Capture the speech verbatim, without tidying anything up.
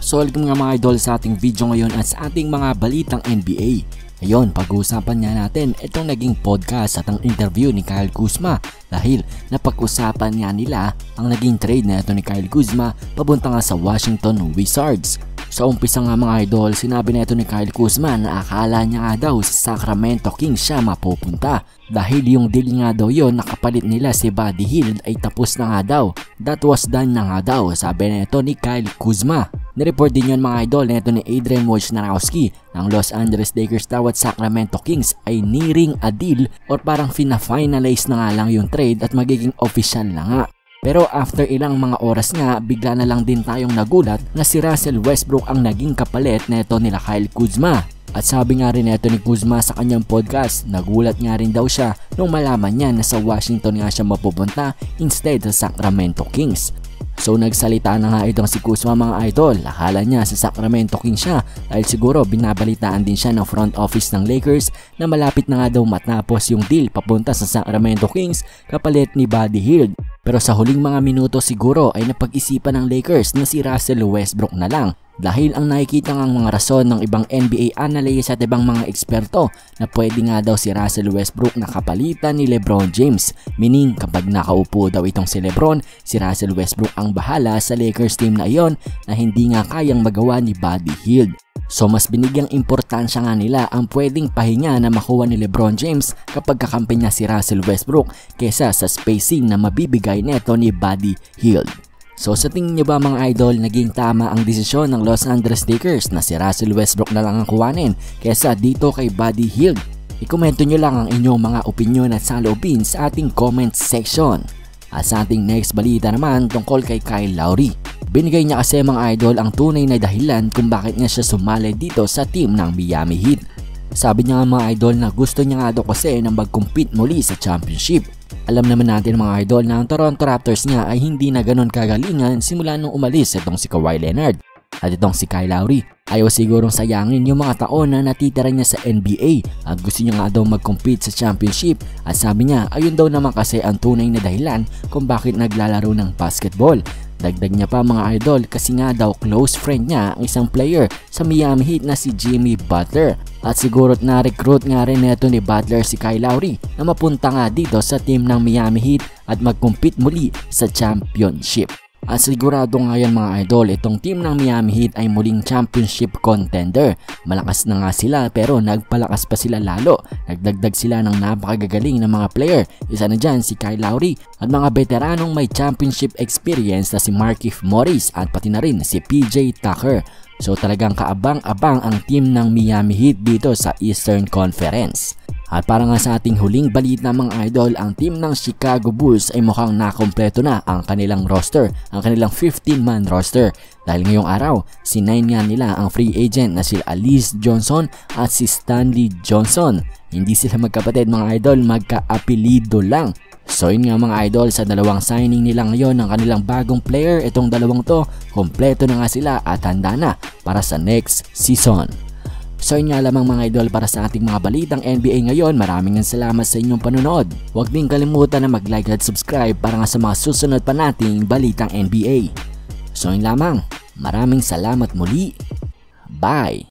So welcome nga mga idol sa ating video ngayon at sa ating mga balitang N B A. Ngayon, pag-uusapan nga natin itong naging podcast at ang interview ni Kyle Kuzma dahil napag-usapan nga nila ang naging trade na ito ni Kyle Kuzma papunta nga sa Washington Wizards. Sa umpisa nga mga idol, sinabi na ito ni Kyle Kuzma na akala niya nga daw sa Sacramento Kings siya mapupunta dahil yung deal nga daw yon nakapalit nila si Buddy Hield ay tapos na nga daw. That was done na nga daw, sabi na ito ni Kyle Kuzma. Nireport din yun mga idol na ito ni Adrian Wojnarowski ng Los Angeles Lakers daw at Sacramento Kings ay nearing a deal or parang fina-finalize na nga lang yung trade at magiging official na nga. Pero after ilang mga oras nga, bigla na lang din tayong nagulat na si Russell Westbrook ang naging kapalit na ito nila Kyle Kuzma. At sabi nga rin ito ni Kuzma sa kanyang podcast, nagulat nga rin daw siya nung malaman niya na sa Washington nga siya mapupunta instead sa Sacramento Kings. So nagsalita na nga itong si Kuzma mga idol, akala niya sa Sacramento Kings siya dahil siguro binabalitaan din siya ng front office ng Lakers na malapit na nga daw matapos yung deal papunta sa Sacramento Kings kapalit ni Buddy Hield. Pero sa huling mga minuto siguro ay napag-isipan ng Lakers na si Russell Westbrook na lang dahil ang nakikita ngang mga rason ng ibang N B A analysts at ibang mga eksperto na pwede nga daw si Russell Westbrook na kapalitan ni LeBron James. Meaning kapag nakaupo daw itong si LeBron, si Russell Westbrook ang bahala sa Lakers team na iyon na hindi nga kayang magawa ni Buddy Hield. So mas binigyang importansya nga nila ang pwedeng pahinga na makuha ni LeBron James kapag kakampi niya si Russell Westbrook kesa sa spacing na mabibigay neto ni Buddy Hield. So sa tingin niyo ba mga idol, naging tama ang desisyon ng Los Angeles Lakers na si Russell Westbrook na lang ang kuhanin kesa dito kay Buddy Hield? I-komento nyo lang ang inyong mga opinion at saloobin sa ating comment section. At sa ating next balita naman tungkol kay Kyle Lowry. Binigay niya kasi mga idol ang tunay na dahilan kung bakit niya siya sumali dito sa team ng Miami Heat. Sabi niya nga mga idol na gusto niya nga daw kasi na mag-compete muli sa championship. Alam naman natin mga idol na ang Toronto Raptors nga ay hindi na ganon kagalingan simula nung umalis itong si Kawhi Leonard. At itong si Kyle Lowry, ayaw sigurong sayangin yung mga taon na natitira niya sa N B A at gusto niya nga daw mag-compete sa championship at sabi niya ayun daw naman kasi ang tunay na dahilan kung bakit naglalaro ng basketball. Dagdag niya pa mga idol kasi nga daw close friend niya ang isang player sa Miami Heat na si Jimmy Butler at siguro't na-recruit nga rin neto ni Butler si Kyle Lowry na mapunta nga dito sa team ng Miami Heat at mag-compete muli sa championship. At sigurado nga yan mga idol, itong team ng Miami Heat ay muling championship contender. Malakas na nga sila pero nagpalakas pa sila lalo. Nagdagdag sila ng napakagagaling na mga player. Isa na dyan si Kyle Lowry at mga veteranong may championship experience na si Markieff Morris at pati na rin si P J Tucker. So talagang kaabang-abang ang team ng Miami Heat dito sa Eastern Conference. At para nga sa ating huling balita mga idol, ang team ng Chicago Bulls ay mukhang nakompleto na ang kanilang roster, ang kanilang fifteen man roster. Dahil ngayong araw, sinign nga nila ang free agent na si Alice Johnson at si Stanley Johnson. Hindi sila magkapatid mga idol, magka-apelido lang. So yun nga mga idol, sa dalawang signing nila ngayon ng kanilang bagong player, itong dalawang to, kompleto na nga sila at handa na para sa next season. So yun nga lamang mga idol para sa ating mga balitang N B A ngayon. Maraming salamat sa inyong panonood. Huwag din kalimutan na mag-like at subscribe para nga sa mga susunod pa nating balitang N B A. So yun lamang, maraming salamat muli. Bye!